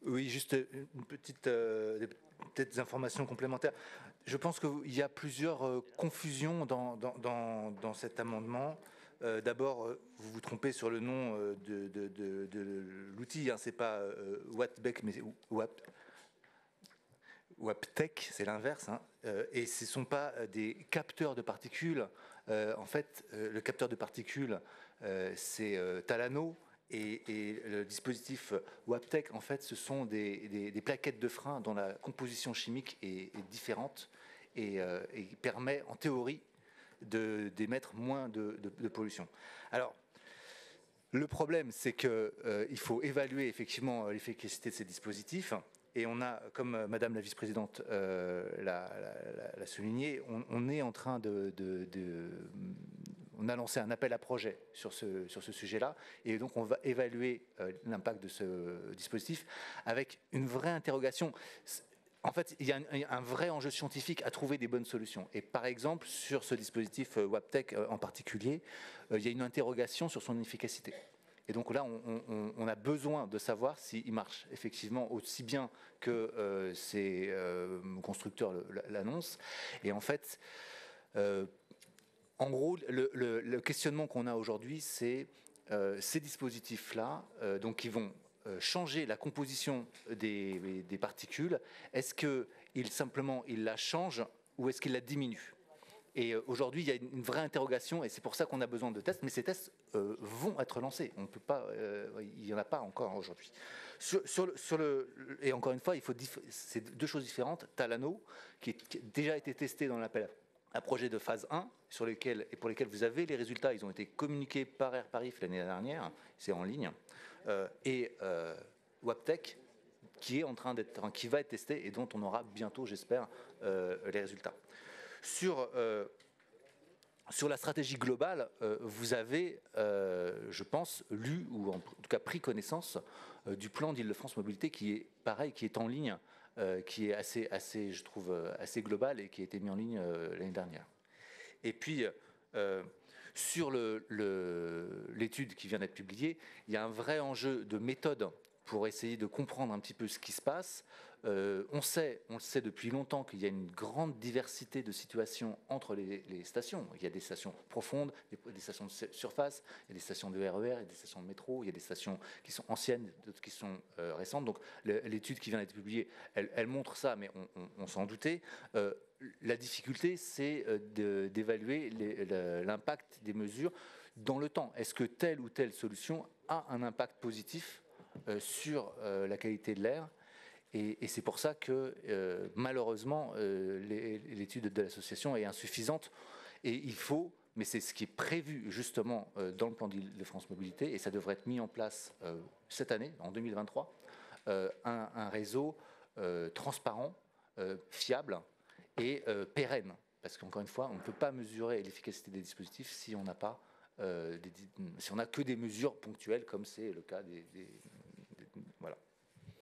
Oui, juste une petite, des petites informations complémentaires. Je pense qu'il y a plusieurs confusions dans cet amendement. D'abord, vous vous trompez sur le nom de l'outil. Hein, c'est pas Wattbeck, mais WAPTEC, c'est l'inverse. Hein, et ce ne sont pas des capteurs de particules. En fait, le capteur de particules, c'est Talano. Et le dispositif WAPTEC, en fait, ce sont des plaquettes de frein dont la composition chimique est différente et permet, en théorie, d'émettre moins de pollution. Alors, le problème, c'est qu'il faut évaluer effectivement l'efficacité de ces dispositifs. Et on a, comme Madame la vice-présidente l'a souligné, on est en train on a lancé un appel à projet sur ce sujet-là, et donc on va évaluer l'impact de ce dispositif avec une vraie interrogation. En fait, il y a un vrai enjeu scientifique à trouver des bonnes solutions. Et par exemple, sur ce dispositif WAPTEC en particulier, il y a une interrogation sur son efficacité. Et donc là, on a besoin de savoir s'il marche effectivement aussi bien que ces constructeurs l'annoncent. Et en fait, en gros, le questionnement qu'on a aujourd'hui, c'est ces dispositifs-là, donc qui vont changer la composition des particules. Est-ce qu'ils simplement ils la changent ou est-ce qu'ils la diminuent? Et aujourd'hui, il y a une vraie interrogation, et c'est pour ça qu'on a besoin de tests, mais ces tests vont être lancés. On peut pas, il n'y en a pas encore aujourd'hui. Et encore une fois, c'est deux choses différentes. Talano, qui a déjà été testé dans l'appel à projet de phase 1, pour lesquels vous avez les résultats. Ils ont été communiqués par Air Paris l'année dernière, c'est en ligne. Et WAPTEC, qui va être testé et dont on aura bientôt, j'espère, les résultats. Sur la stratégie globale, vous avez, je pense, lu ou en tout cas pris connaissance du plan d'Île-de-France Mobilité qui est pareil, qui est en ligne, qui est assez, je trouve, assez global et qui a été mis en ligne l'année dernière. Et puis, sur l'étude qui vient d'être publiée, il y a un vrai enjeu de méthode pour essayer de comprendre un petit peu ce qui se passe. On le sait depuis longtemps qu'il y a une grande diversité de situations entre les stations. Il y a des stations profondes, des stations de surface, il y a des stations de RER, il y a des stations de métro, il y a des stations qui sont anciennes, d'autres qui sont récentes. Donc l'étude qui vient d'être publiée, elle montre ça, mais on s'en doutait. La difficulté, c'est d'évaluer l'impact des mesures dans le temps. Est-ce que telle ou telle solution a un impact positif sur la qualité de l'air? Et c'est pour ça que malheureusement l'étude de l'association est insuffisante. Et il faut, mais c'est ce qui est prévu justement dans le plan d'Île-de-France Mobilité, et ça devrait être mis en place cette année, en 2023, un réseau transparent, fiable et pérenne. Parce qu'encore une fois, on ne peut pas mesurer l'efficacité des dispositifs si on n'a pas si on n'a que des mesures ponctuelles, comme c'est le cas